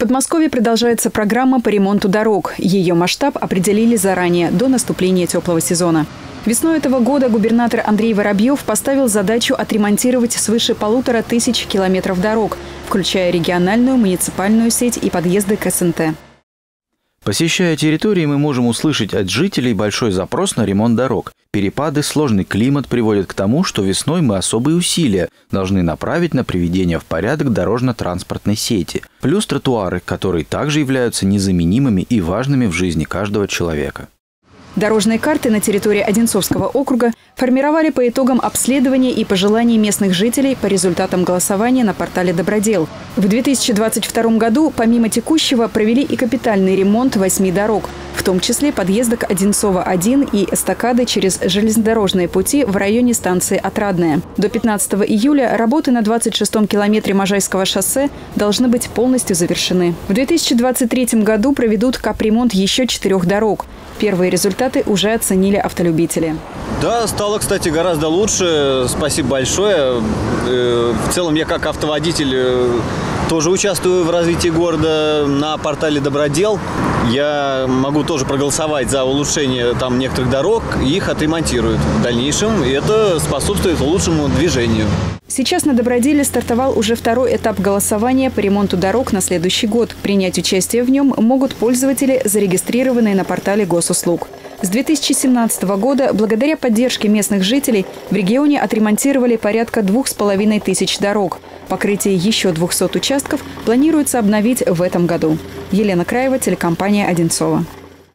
Подмосковье продолжается программа по ремонту дорог. Ее масштаб определили заранее, до наступления теплого сезона. Весной этого года губернатор Андрей Воробьев поставил задачу отремонтировать свыше 1500 километров дорог, включая региональную, муниципальную сеть и подъезды к СНТ. Посещая территории, мы можем услышать от жителей большой запрос на ремонт дорог. Перепады, сложный климат приводят к тому, что весной мы особые усилия должны направить на приведение в порядок дорожно-транспортной сети. Плюс тротуары, которые также являются незаменимыми и важными в жизни каждого человека. Дорожные карты на территории Одинцовского округа формировали по итогам обследования и пожеланий местных жителей по результатам голосования на портале «Добродел». В 2022 году, помимо текущего, провели и капитальный ремонт 8 дорог, в том числе подъездок Одинцова-1 и эстакады через железнодорожные пути в районе станции Отрадная. До 15 июля работы на 26-м километре Можайского шоссе должны быть полностью завершены. В 2023 году проведут капремонт еще 4 дорог. Первые результаты уже оценили автолюбители. Да, стало, кстати, гораздо лучше. Спасибо большое. В целом, я как автоводитель тоже участвую в развитии города на портале «Добродел». Я могу тоже проголосовать за улучшение там некоторых дорог, и их отремонтируют в дальнейшем, и это способствует лучшему движению. Сейчас на Доброделе стартовал уже второй этап голосования по ремонту дорог на следующий год. Принять участие в нем могут пользователи, зарегистрированные на портале госуслуг. С 2017 года, благодаря поддержке местных жителей, в регионе отремонтировали порядка 2500 дорог. Покрытие еще 200 участков планируется обновить в этом году. Елена Краева, телекомпания «Одинцова».